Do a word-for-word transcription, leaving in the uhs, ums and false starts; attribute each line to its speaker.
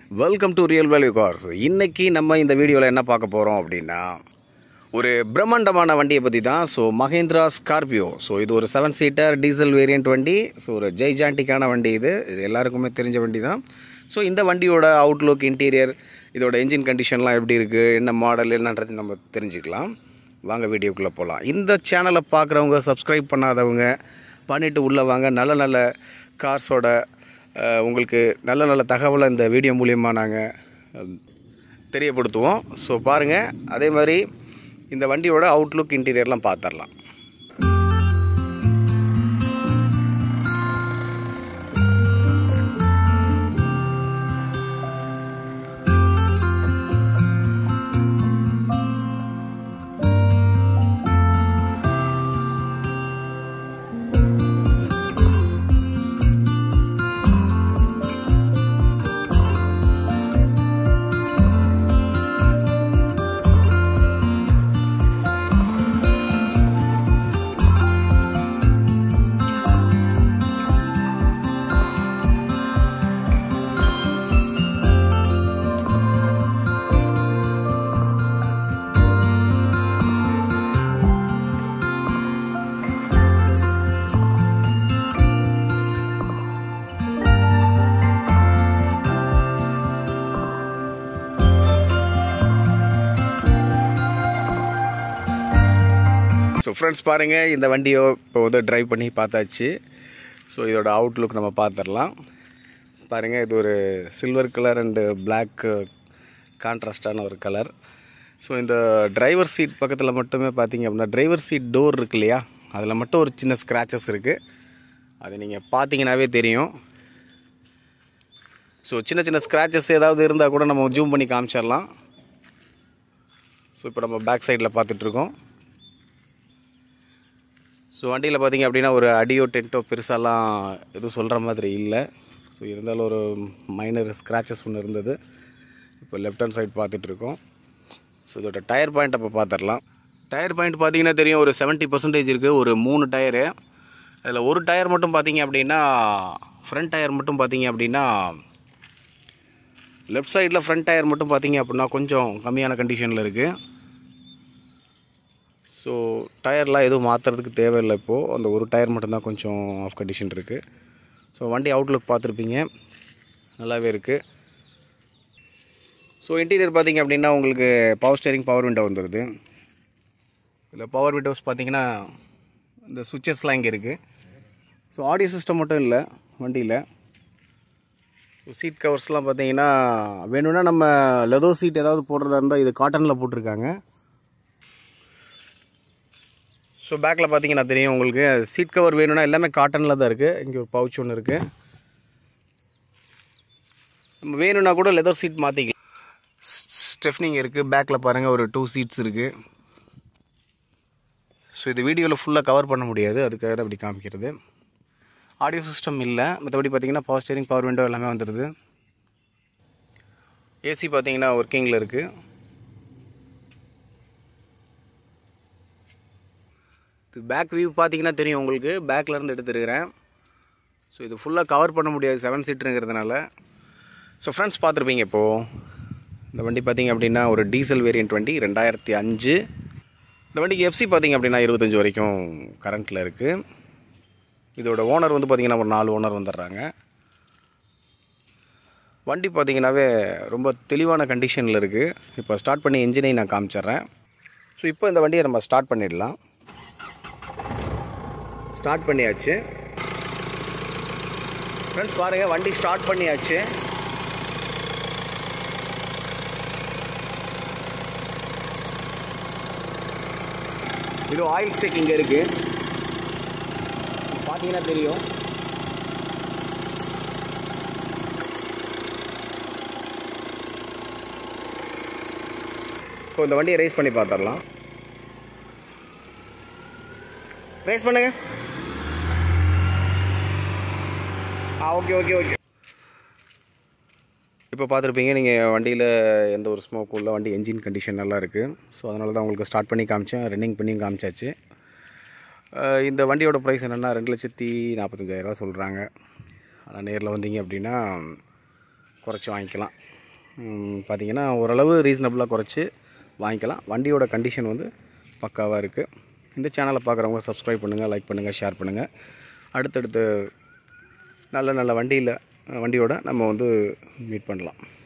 Speaker 1: Welcome to real value cars. இன்றைக்கி நம்ம இந்த வீடியோவில் என்ன பார்க்க போகிறோம் அப்படின்னா, ஒரு பிரம்மாண்டமான வண்டியை பற்றி தான். So Mahindra Scorpio. ஸோ இது ஒரு செவன் சீட்டர் டீசல் வேரியண்ட் வண்டி. ஸோ ஒரு ஜெய்ஜாண்டிக்கான வண்டி இது இது எல்லாருக்குமே தெரிஞ்ச வண்டி தான். ஸோ இந்த வண்டியோட அவுட்லுக், இன்டீரியர், இதோட என்ஜின் கண்டிஷன்லாம் எப்படி இருக்குது, என்ன மாடல் என்னன்றது நம்ம தெரிஞ்சுக்கலாம். வாங்க வீடியோக்குள்ளே போகலாம். இந்த சேனலை பார்க்குறவங்க, சப்ஸ்கிரைப் பண்ணாதவங்க பண்ணிவிட்டு உள்ளே வாங்க. நல்ல நல்ல கார்ஸோட உங்களுக்கு நல்ல நல்ல தகவலை இந்த வீடியோ மூலியமாக நாங்கள் தெரியப்படுத்துவோம். ஸோ பாருங்கள். அதே மாதிரி இந்த வண்டியோட அவுட்லுக், இன்டீரியர்லாம் பார்த்துடலாம். ஸோ ஃப்ரெண்ட்ஸ் பாருங்கள், இந்த வண்டியை இப்போ வந்து ட்ரைவ் பண்ணி பார்த்தாச்சு. ஸோ இதோட அவுட்லுக் நம்ம பார்த்துடலாம். பாருங்கள், இது ஒரு சில்வர் கலர் அண்டு பிளாக் கான்ட்ராஸ்டான ஒரு கலர். ஸோ இந்த டிரைவர் சீட் பக்கத்தில் மட்டுமே பார்த்தீங்க அப்படின்னா, டிரைவர் சீட் டோர் இருக்கு இல்லையா, அதில் மட்டும் ஒரு சின்ன ஸ்க்ராச்சஸ் இருக்குது. அது நீங்கள் பார்த்தீங்கன்னாவே தெரியும். ஸோ சின்ன சின்ன ஸ்க்ராச்சஸ் ஏதாவது இருந்தால் கூட நம்ம ஜூம் பண்ணி காமிச்சிடலாம். ஸோ இப்போ நம்ம பேக் சைடில் பார்த்துட்ருக்கோம். ஸோ வண்டியில் பார்த்திங்க அப்படின்னா ஒரு அடியோ டென்ட்டோ பெருசாலாம் எதுவும் சொல்கிற மாதிரி இல்லை. ஸோ இருந்தாலும் ஒரு மைனர் ஸ்க்ராச்சஸ் ஒன்று இருந்தது. இப்போ லெஃப்ட் ஹேண்ட் சைட் பார்த்துட்ருக்கோம். ஸோ இதோட டயர் பாயிண்ட் அப்போ பார்த்துடலாம். டயர் பாயிண்ட் பார்த்திங்கன்னா தெரியும், ஒரு செவன்ட்டி பர்சன்டேஜ் இருக்குது. ஒரு மூணு டயரு. அதில் ஒரு டயர் மட்டும் பார்த்திங்க அப்படின்னா, ஃப்ரண்ட் டயர் மட்டும் பார்த்திங்க அப்படின்னா, லெஃப்ட் சைடில் ஃப்ரண்ட் டயர் மட்டும் பார்த்திங்க அப்படின்னா கொஞ்சம் கம்மியான கண்டிஷனில் இருக்குது. ஸோ டயர்லாம் எதுவும் மாற்றுறதுக்கு தேவையில்லை. இப்போது அந்த ஒரு டயர் மட்டும்தான் கொஞ்சம் ஆஃப் கண்டிஷன் இருக்குது. ஸோ வண்டி அவுட்லுக் பார்த்துருப்பீங்க, நல்லாவே இருக்குது. ஸோ இன்டீரியர் பார்த்திங்க அப்படின்னா உங்களுக்கு பவர் ஸ்டேரிங், பவர் விண்டோ வந்துடுது. இதில் பவர் விண்டோஸ் பார்த்திங்கன்னா இந்த சுவிட்சஸ்லாம் இங்கே இருக்குது. ஸோ ஆடியோ சிஸ்டம் மட்டும் இல்லை வண்டியில். ஸோ சீட் கவர்ஸ்லாம் பார்த்திங்கன்னா வேணும்னா நம்ம லெதோ சீட் ஏதாவது போடுறதா இருந்தால் இது காட்டனில் போட்டிருக்காங்க. ஸோ பேக்கில் பார்த்தீங்கன்னா தெரியும் உங்களுக்கு, சீட் கவர் வேணும்னா எல்லாமே காட்டனில் தான் இருக்குது. இங்கே ஒரு பவுச் ஒன்று இருக்குது. நம்ம வேணும்னா கூட லெதர் சீட் மாற்றிக்கலாம். ஸ்டெஃப்னிங் இருக்குது. பேக்கில் பாருங்கள் ஒரு டூ சீட்ஸ் இருக்குது. ஸோ இது வீடியோவில் ஃபுல்லாக கவர் பண்ண முடியாது, அதுக்காக தான் அப்படி காமிக்கிறது. ஆடியோ சிஸ்டம் இல்லை. மற்றபடி பார்த்திங்கன்னா பவர் ஸ்டேரிங், பவர் விண்டோ எல்லாமே வந்துடுது. ஏசி பார்த்திங்கன்னா ஒர்க்கிங்கில் இருக்குது. இது பேக் வியூ பார்த்தீங்கன்னா தெரியும் உங்களுக்கு, பேக்லேருந்து எடுத்துருக்கிறேன். ஸோ இது ஃபுல்லாக கவர் பண்ண முடியாது செவன் சீட்டருங்கிறதுனால. ஸோ ஃப்ரெண்ட்ஸ் பார்த்துருப்பீங்க. இப்போது இந்த வண்டி பார்த்திங்க அப்படின்னா ஒரு டீசல் வேரியண்ட் வண்டி, ரெண்டாயிரத்தி அஞ்சு. இந்த வண்டிக்கு எஃப்சி பார்த்திங்க அப்படின்னா இருபத்தஞ்சி வரைக்கும் கரண்ட்டில் இருக்குது. இதோட ஓனர் வந்து பார்த்திங்கன்னா ஒரு நாலு ஓனர் வந்துடுறாங்க. வண்டி பார்த்திங்கனாவே ரொம்ப தெளிவான கண்டிஷனில் இருக்குது. இப்போ ஸ்டார்ட் பண்ணி இன்ஜினை நான் காமிச்சிட்றேன். ஸோ இப்போ இந்த வண்டியை நம்ம ஸ்டார்ட் பண்ணிடலாம். ஸ்டார்ட் பண்ணியாச்சு ஃப்ரெண்ட்ஸ். பாருங்கள், வண்டி ஸ்டார்ட் பண்ணியாச்சு. இது ஆயில் ஸ்டெக் இங்கே இருக்குது, பார்த்தீங்கன்னா தெரியும். இப்போ இந்த வண்டியை ரேஸ் பண்ணி பார்த்துடலாம். ரேஸ் பண்ணுங்க. ஆ ஓகே ஓகே ஓகே இப்போ பார்த்துருப்பீங்க நீங்கள், வண்டியில் எந்த ஒரு ஸ்மோக்கும் இல்லை. வண்டி என்ஜின் கண்டிஷன் நல்லா இருக்குது. ஸோ அதனால தான் உங்களுக்கு ஸ்டார்ட் பண்ணி காமிச்சேன், ரன்னிங் பண்ணியும் காமிச்சாச்சு. இந்த வண்டியோட ப்ரைஸ் என்னென்னா ரெண்டு லட்சத்தி நாற்பத்தஞ்சாயிரரூவா சொல்கிறாங்க. ஆனால் நேரில் வந்தீங்க அப்படின்னா குறைச்சி வாங்கிக்கலாம். பார்த்திங்கன்னா ஓரளவு ரீசனபுளாக குறைச்சி வாங்கிக்கலாம். வண்டியோட கண்டிஷன் வந்து பக்காவாக இருக்குது. இந்த சேனலை பார்க்குறவங்க சப்ஸ்கிரைப் பண்ணுங்கள், லைக் பண்ணுங்கள், ஷேர் பண்ணுங்கள். அடுத்தடுத்து நல்ல நல்ல வண்டியில் வண்டியோட நம்ம வந்து மீட் பண்ணலாம்.